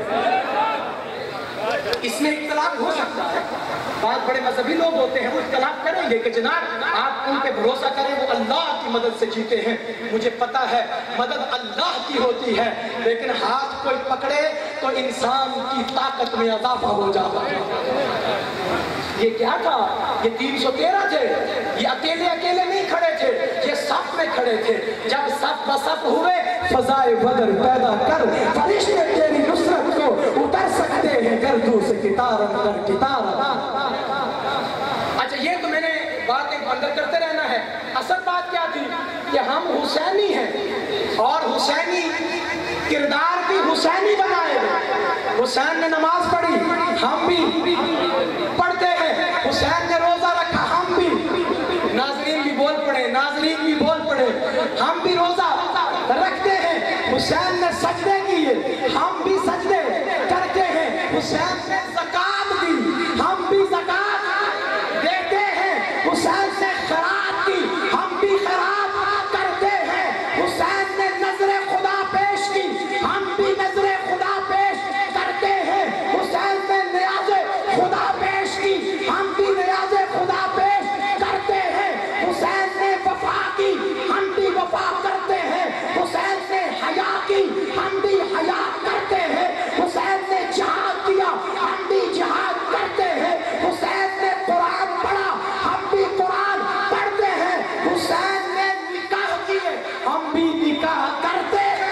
इसमें इख्तिलाफ हो सकता है, बहुत बड़े मजहबी लोग होते हैं वो इख्तिलाफ करेंगे कि जनाब आप उन पे भरोसा करें, वो अल्लाह की मदद से जीते हैं। मुझे पता है मदद अल्लाह की होती है, लेकिन हाथ कोई पकड़े तो इंसान की ताकत में इजाफा हो जाता है। ये क्या था? ये तीन सौ तेरह थे, ये अकेले अकेले नहीं खड़े थे, ये सफ में खड़े थे। जब सफ बसफ हुए फजाए बदर पैदा कर, फरिश्ते तेरी नुसरत को उतर सकते हैं गर्दों से कितार अंदर कितार। अच्छा, ये तो मैंने बात एक अंदर करते रहना है। असल बात क्या थी कि हम हुसैनी हैं और हुसैनी किरदार भी हुसैनी बनाए गए। हुसैन ने नमाज पढ़ी, हम भी पढ़ते हैं। हुसैन ने रोजा रखा, हम भी। नाजरीन भी बोल पड़े, नाजरीन भी बोल पड़े, हम भी रोजा रखते हैं। हुसैन ने सजदे किए, हम भी सजदे करते हैं। हुसैन ने ज़कात दी, हम भी ज़कात देते हैं। हुसैन ने खैरात की, हम भी खैरात करते हैं। हुसैन ने नजरे खुदा पेश की, हम भी नजरे खुदा पेश करते हैं। हुसैन ने नियाज़े खुदा पेश की, हम भी नियाज़े खुदा पेश करते हैं। हुसैन ने वफा की, हम भी वफा करते हैं। हुसैन ने हया की, हम भी हया करते हैं। हुसैन ने जिहाद किया, हम भी जिहाद करते हैं। हुसैन ने कुरान पढ़ा, हम भी कुरान पढ़ते हैं। हुसैन ने निकाह किए, हम भी निकाह करते हैं।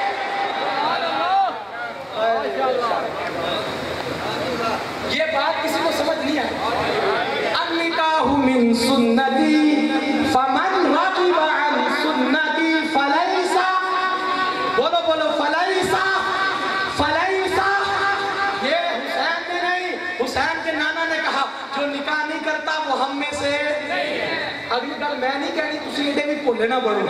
ये बात किसी को समझ नहीं आई। अन्निकाहु मिन सुन्नती फमन रगिब अन सुन्नती फलैसा, बोलो बोलो फलैसा, फलैसा। ये हुसैन ने नहीं, हुसैन के नाना ने कहा जो निकाह नहीं करता वो हम में से नहीं है। अगली गल मैं नहीं कहनी, तुसी एडे भी भुल्ले ना बनो।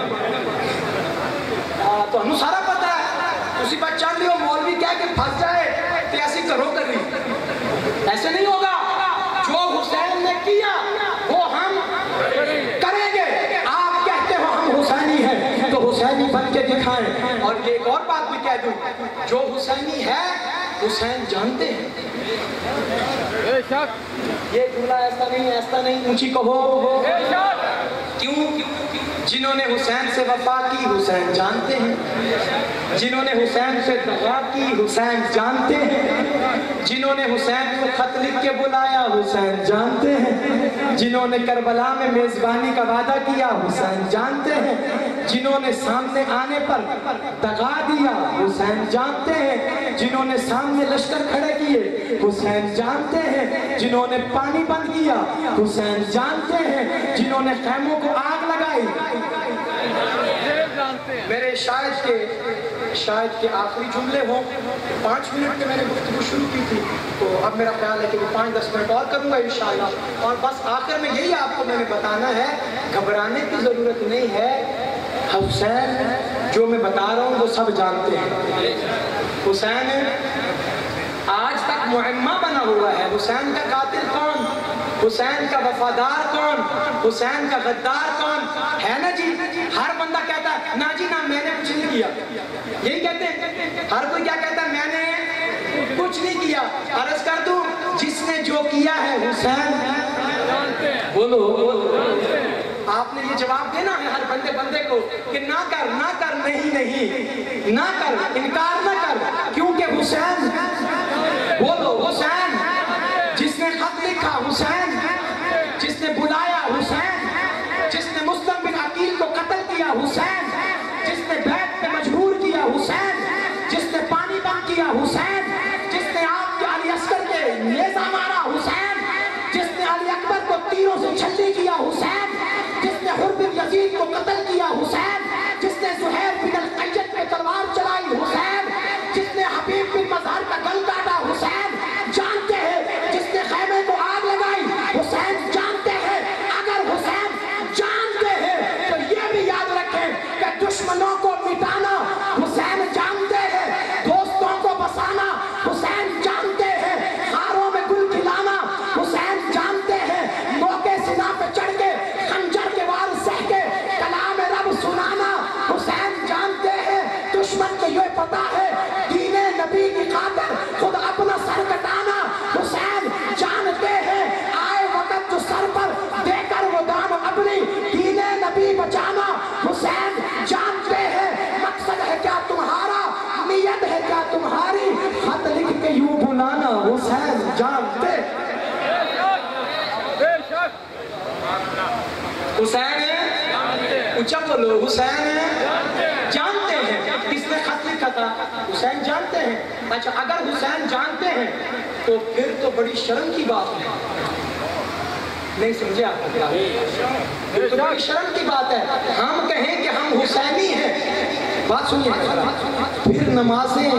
तुहानू सारा पता है, तुसी बस चाहते हो मौलवी कह के फंस जाए तो ऐसी करो कर रही, ऐसे नहीं होगा। जो हुसैन ने किया वो हम करेंगे। आप कहते हो हम हुसैनी हैं तो हुसैनी बन के दिखाएं। और ये एक और बात भी कह दूं, जो हुसैनी है हुसैन जानते हैं। ये जुमला ऐसा नहीं, ऐसा नहीं, ऊंची कहो। क्यों? जिन्होंने हुसैन से वफा की हुसैन जानते हैं, जिन्होंने हुसैन से दगा की हुसैन जानते हैं, जिन्होंने हुसैन को खत लिख के बुलाया हुसैन जानते हैं, जिन्होंने करबला में मेजबानी का वादा किया हुसैन जानते हैं, जिन्होंने सामने आने पर दगा दिया हुसैन जानते हैं, जिन्होंने सामने लश्कर खड़े किए हुसैन जानते हैं, जिन्होंने पानी बंद किया हुसैन जानते हैं, जिन्होंने खैमों को आग लगाई। मेरे शायद के शायद के आखिरी जुमले हों। पाँच मिनट के मैंने गुफ्तगू शुरू की थी, तो अब मेरा ख्याल है कि वो पाँच दस मिनट और करूँगा इंशाअल्लाह। और बस आखिर में यही आपको मैंने बताना है, घबराने की ज़रूरत नहीं है। हुसैन जो मैं बता रहा हूँ वो सब जानते हैं। हुसैन आज तक मुअम्मा बना हुआ है, हुसैन का कातिल कौन, हुसैन का वफादार कौन, हुसैन का गद्दार कौन है ना जी। हर बंदा कहता है ना जी ना मैंने कुछ नहीं किया, यही कहते हैं। हर कोई क्या कहता है, मैंने कुछ नहीं किया। अर्ज कर दूं, जिसने जो किया है हुसैन बोलो। आपने ये जवाब देना है हर बंदे बंदे को कि ना कर ना कर नहीं नहीं ना कर, इनकार ना कर, क्योंकि हुसैन बोलो। हुसैन जिसने खत लिखा हुसैन, जिसने बुलाया हुसैन, जिसने मुस्लिम बिन अकील को कत्ल किया हुसैन, जिसने बैत पे मजबूर किया हुसैन, जिसने पानी बंद किया हुसैन, जिसने आपके अली अस्कर के नेज़ा मारा हुसैन, जिसने अली अकबर को یزید کو قتل کیا حسین، جس نے زہیر بن القیت پہ تلوار چلائی حسین، جس نے حبیب بن مظہر کا گل کاٹا حسین، جانتے ہیں جس نے خیمے کو آگ لگائی حسین، جانتے ہیں اگر حسین جانتے ہیں تو یہ بھی یاد رکھیں کہ دشمنوں کو مٹانا حسین جانتے ہیں، دوستوں کو بسانا حسین جانتے ہیں، خاروں میں گل کھلانا حسین جانتے ہیں، موقع سنا پہ چڑھ کے خنجر کے وار سہ کے کلام رب سنانا حسین جانتے ہیں، دشمن کو یہ پتا ہے دین نبی کی خاطر خود اپنا سر کٹانا حسین جانتے ہیں، آئے وقت جو سر پر دے کر وہ دام اپنی دین نبی بچانا حسین جانتے ہیں، مقصد ہے کیا تمہارا، نیت ہے کیا تمہاری، خط لکھ کے یوں بلانا حسین جانتے حسین ہے، اونچا بولو حسین ہے، جانتے ہیں کس نے خط لکھا تھا حسین جانتے ہیں۔ اچھا اگر حسین جانتے ہیں تو پھر تو بڑی شرم کی بات ہے، نہیں سمجھے آپ کو کیا پھر تو بڑی شرم کی بات ہے ہم کہیں کہ ہم حسینی ہیں، بات سنیے پھر نمازیں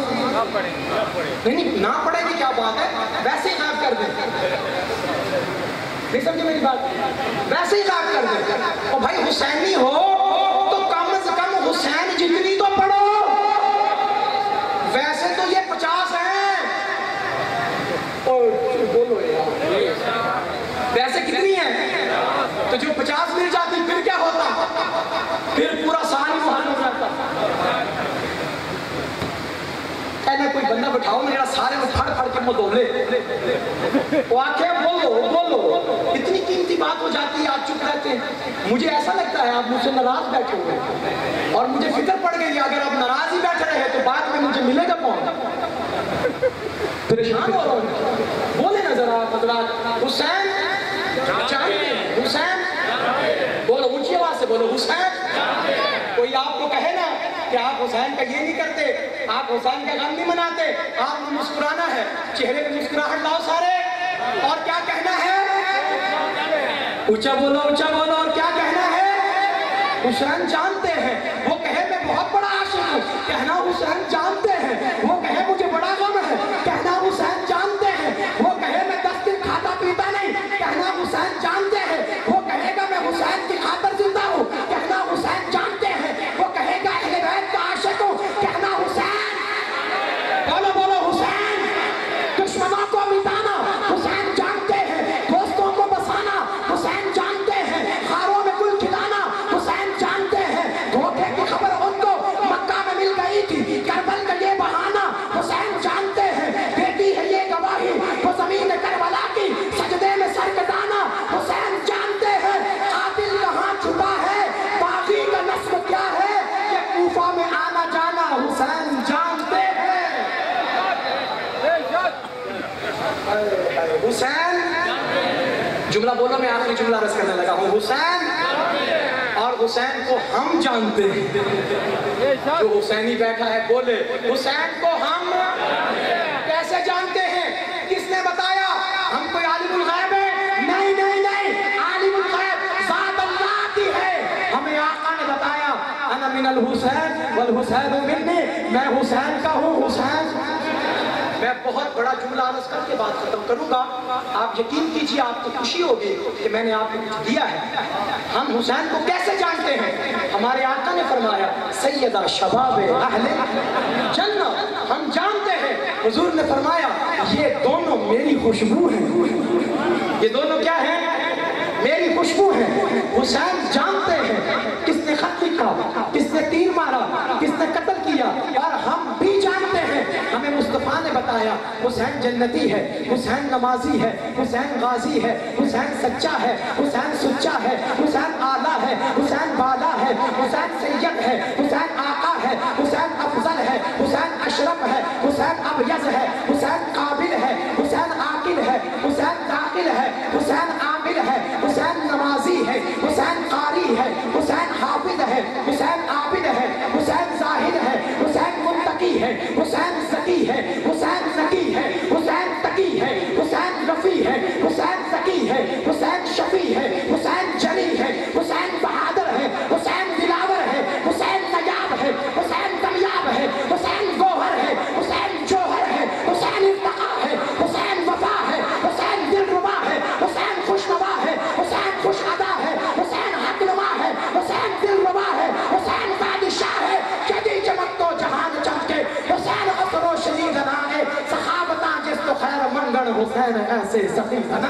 نہیں نہ پڑھیں گے کیا بات ہے، ویسے ہی غائب کر دیں، نہیں سمجھے میری بات، ویسے ہی غائب کر دیں، اور بھائی حسینی ہو تو کم از کم حسین جتنی تو پڑھو، ویسے تو یہ پچاس ہیں، اور بولو یار ویسے کتنی ہیں، تو جو پچاس مل جاتی پھر کیا ہوتا، پھر پورا سال ہی محل ہو جاتا، کہنا کوئی بندہ بٹھاؤ میرا سارے میں پھڑ پھڑ کے مدولے، وہ آنکھیں بولو بولو، اتنی قیمتی بات ہو جاتی ہے آپ چپ رہتے ہیں، مجھے ایسا لگتا ہے آپ مجھ سے ناراض بیٹھے ہوئے ہیں، اور مجھے فکر پڑ گئی اگر آپ ناراض ہی بیٹھے رہے تو بعد میں مجھے ملے گا کون، پریشان ہو رہا ہوں، بولے نا ذرا حضرات، حسین جانتے ہیں، حسین بولو اونچی آواز سے بولو حسین، کوئی آپ کو کہے نا کہ آپ حسین کا یہ نہیں کرتے، آپ حسین کا غم نہیں مناتے، آپ نے مسکرانا ہے، چہرے پہ مسکراہٹ لاؤ سارے، اور کیا کہنا ہے، اونچا بولو اونچا بولو، اور کیا کہنا ہے، حسین جانتے ہیں، وہ کہے میں بہت بڑا عاشق ہوں، کہنا حسین جانتے ہیں، وہ کہے مجھے بڑا غم ہے، کہنا حسین جانتے ہیں، وہ کہے میں دس دن کھاتا پیتا نہیں، کہنا حسین جانتے ہیں، وہ کہے گا میں حسین کی خاطر زندہ ہوں، کہنا حسین جانتے ہیں، وہ کہے گا اہل بیت کا عاشق ہوں، کہنا حسین، بولو بولو حسین، دشمنوں کو مٹانا حسین جانتے ہیں، دوستوں کو بسانا حسین جانتے ہیں، خاروں میں گل کھلانا حسین جانتے ہیں، دھوکے کی خبر ان کو مکہ میں مل گئی تھی، کربل کا یہ بہانہ حسین جانتے ہیں، دیتی ہے یہ گواہی وہ زمین کربلا کی، سجدے میں سر کٹانا حسین جانتے ہیں، قاتل کہاں چھپا ہے، باغی کا نسب کیا ہے، یہ کوفہ میں آنا جانا حسین جانتے ہیں، حسین جملہ بولو میں آخری جملہ رس کرنے لگا ہوں، حسین اور حسین کو ہم جانتے ہیں، جو حسینی بیٹھا ہے بولے حسین کو ہم کیسے جانتے ہیں، کس نے بتایا، ہم کوئی عالم الغیب ہے، نہیں نہیں نہیں، عالم الغیب ذات اللہ کی ہے، ہمیں آقا نے بتایا انا من الحسین والحسین منی، میں حسین کا ہوں، حسین میں بہت بڑا جملہ عرض کر کے بات ختم کروں گا، آپ یقین کیجئے آپ کو خوشی ہوگی کہ میں نے آپ کو کچھ دیا ہے، ہم حسین کو کیسے جانتے ہیں، ہمارے آقا نے فرمایا سیدہ شباب اہل جنہ، ہم جانتے ہیں، حضور نے فرمایا یہ دونوں میری خوشبو ہیں، یہ دونوں کیا ہیں، میری خوشبو ہے، حسین جانتے ہیں کس نے خط لکھا، کس نے تیر مارا، کس نے قتل کیا، اور ہم بھی جانتے ہیں، ہمیں مصطفیٰ نے بتایا حسین جنتی ہے، حسین نمازی ہے، حسین غازی ہے، حسین سچا ہے، حسین سچا ہے، حسین اعلیٰ ہے، حسین بالا ہے، حسین سید ہے، حسین آقا ہے، حسین افضل ہے، حسین اشرف ہے، حسین ابیض ہے، حسین قابل ہے، حسین عاقل ہے، حسین داخل ہے، حسین عامل ہے، حسین نمازی ہے، حسین قاری ہے، حسین حافظ ہے، حسین عابد ہے، حسین زاہد ہے، حسین متقی ہے، حسین ذکی ہے، حسین ذکی ہے، حسین تقی ہے، حسین رفیع ہے، حسین ذکی ہے، حسین شفیع ہے، حسین جلی ہے، حسین بہادر خیر منگن حسین ایسے سخی بنا.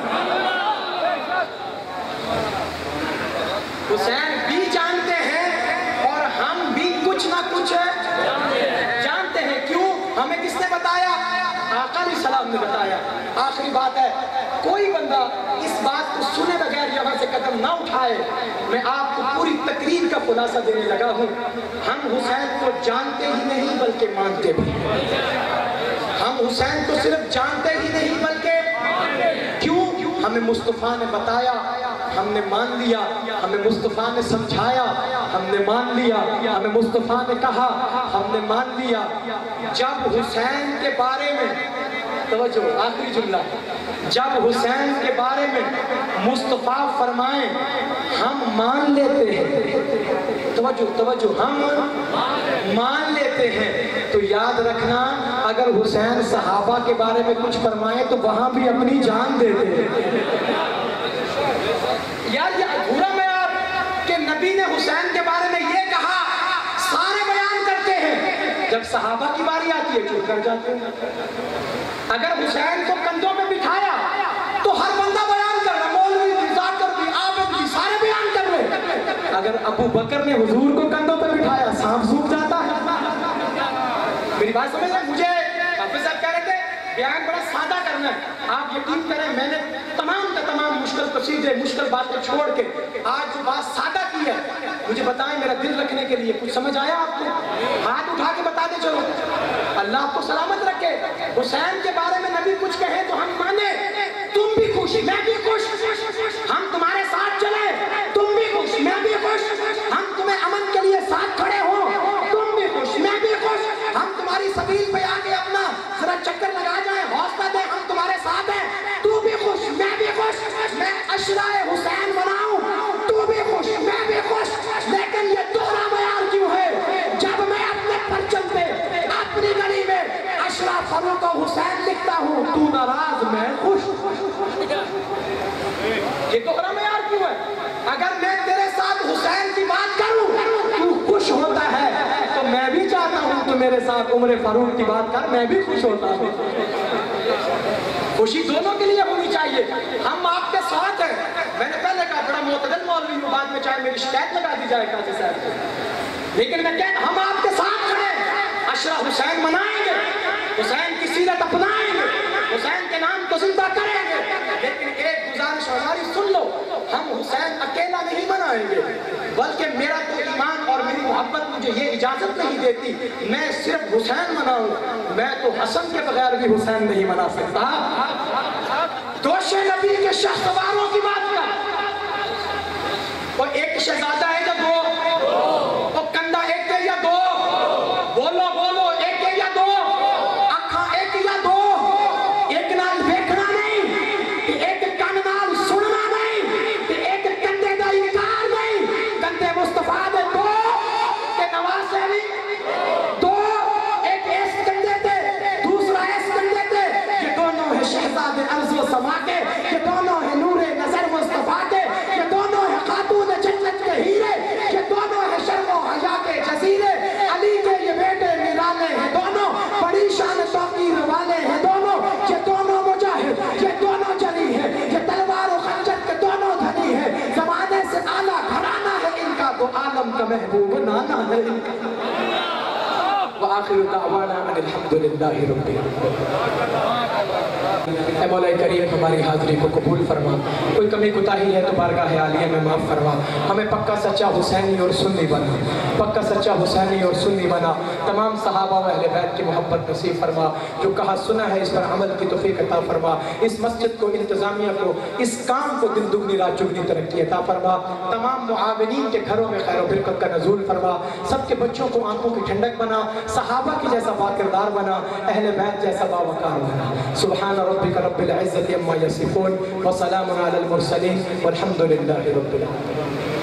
حسین بھی جانتے ہیں اور ہم بھی کچھ نہ کچھ جانتے ہیں. کیوں؟ ہمیں کس نے بتایا؟ آقا علیہ السلام نے بتایا. آخری بات ہے، کوئی بندہ اس بات کو سنے بغیر یہاں سے قدم نہ اٹھائے. میں آپ کو پوری تقریر کا خلاصہ دینے لگا ہوں. ہم حسین کو جانتے ہی نہیں بلکہ مانتے بھی. ہم حسین کو صرف جانتے ہی نہیں بلکہ کیوں؟ ہمیں مصطفیٰ نے بتایا، ہم نے مان لیا. ہمیں مصطفیٰ نے سمجھایا، ہم نے مان لیا. ہمیں مصطفیٰ نے کہا، ہم نے مان لیا. جب حسین کے بارے میں، توجہ آخری جملہ، جب حسین کے بارے میں مصطفیٰ فرمائیں ہم مان لیتے ہیں، توجہ توجہ ہم مان لیتے ہیں، تو یاد رکھنا اگر حسین صحابہ کے بارے میں کچھ فرمائیں تو وہاں بھی اپنی جان دیتے ہیں. یار یہ ادھورا معیار کہ نبی نے حسین کے بارے میں یہ کہا سارے بیان کرتے ہیں، جب صحابہ کی باری آتی ہے چپ کر جاتے ہیں. اگر حسین کو کندھوں میں بٹھایا تو ہر بندہ بیان کر رہا، مولوی ذاکر بھی، عابد بھی، سارے بیان کر رہے. اگر ابو بکر نے حضور کو کندھوں پہ بٹھایا سانپ سوکھ جاتا ہے. میری بات سمجھ رہے؟ مجھے حافظ صاحب کہہ رہے تھے بیان بڑا سادہ کرنا ہے. آپ یقین کریں میں نے تمام کا تمام مشکل قصیدے مشکل باتیں چھوڑ کے آج جو بات سادہ کی ہے، مجھے بتائیں میرا دل رکھنے کے لیے کچھ سمجھ آیا آپ کو؟ ہاتھ اٹھا کے بتا دیں. چلو اللہ آپ کو سلامت رکھے. حسین کے بارے میں نبی کچھ کہے تو ہم مانیں. تم بھی خوش میں بھی خوش، ہم تمہارے ساتھ چلیں. تم بھی خوش میں بھی خوش، ہم تمہیں امن کے لیے ساتھ کھڑے ہوں. تم بھی خوش میں بھی خوش، ہم تمہاری سبیل پہ آ کے اپنا ذرا چکر لگا جائیں، حوصلہ دیں، ہم تمہارے ساتھ ہیں. تو بھی خوش میں بھی خوش، میں عشرائے حسین بناؤں. تو بھی خوش میں بھی خوش. لیکن یہ دوہرا معیار کیوں ہے؟ جب میں اپنے پرچم پہ اپنی گلی میں عشرہ فاروق و حسین لکھتا ہوں تو ناراض میں خوش. یہ دوہرا معیار کیوں ہے؟ اگر میں تیرے ساتھ حسین کی بات کروں تو خوش ہوتا ہے تو میں بھی چاہتا ہوں کہ میرے ساتھ عمر فاروق کی بات کر، میں بھی خوش ہوتا ہوں. خوشی دونوں کے لیے ہونی چاہیے. ہم آپ کے ساتھ ہیں. میں نے پہلے کہا بڑا معتدل مولوی ہوں، بعد میں چاہے میری شکایت لگا دی جائے قاضی صاحب کو، لیکن میں کہتا ہم آپ کے ساتھ کھڑے ہیں. عشرہ حسین منائیں گے، حسین کی سیرت اپنائیں گے، حسین کے نام کو زندہ کریں گے. لیکن ایک گزارش ہماری سن لو، ہم حسین اکیلا نہیں منائیں گے بلکہ میرا تو ایمان اور میری محبت مجھے یہ اجازت نہیں دیتی میں صرف حسین مناؤں. میں تو حسن کے بغیر بھی حسین نہیں منا سکتا. دوش نبی کے شہ سواروں کی بات کر، وہ ایک شہزادہ ہے یا دو؟ وہ کندھا ایک ہے یا دو؟ بولو بولو ایک ہے یا دو؟ اکھاں ایک یا دو؟ ایک نال دیکھنا نہیں، ایک کن نال سننا نہیں، ایک کندھے دا انکار نہیں. کندھے مصطفیٰ دے دو کہ نواز علی دو، ایک ایس کندھے تے دوسرا ایس کندھے تے. یہ دونوں ہے شہزاد ارض و سما کے، یہ دونوں ہے نور نظر مصطفیٰ کے، یہ دونوں ہے خاتون جنت کے ہیرے، یہ دونوں ہے شرم و حیا کے جزیرے. علی کے یہ بیٹے نرالے ہیں دونوں، بڑی شان توقیر والے ہیں دونوں. یہ دونوں مجاہد، یہ دونوں جلی ہے، یہ تلوار و خنجر کے دونوں دھنی ہے. زمانے سے اعلیٰ گھرانہ ہے ان کا، تو عالم کا محبوب نانا ہے ان کا. وآخر دعوانا ان الحمدللہ رب العالمین. اے مولا کریم ہماری حاضری کو قبول فرما. کوئی کمی کوتاہی ہے تو بارگاہ عالیہ میں معاف فرما. ہمیں پکا سچا حسینی اور سنی بنا، پکا سچا حسینی اور سنی بنا. تمام صحابہ و اہل بیت کی محبت نصیب فرما. جو کہا سنا ہے اس پر عمل کی توفیق عطا فرما. اس مسجد کو، انتظامیہ کو، اس کام کو دن دگنی رات چگنی ترقی عطا فرما. تمام معاونین کے گھروں میں خیر و برکت کا نزول فرما. سب کے بچوں کو آنکھوں کی ٹھنڈک بنا. صحابہ کی جیسا باکردار بنا، اہل بیت جیسا باوقار بنا. سبحان ربک رب العزت عما یصفون وسلام علی المرسلین والحمد للہ رب العالمین.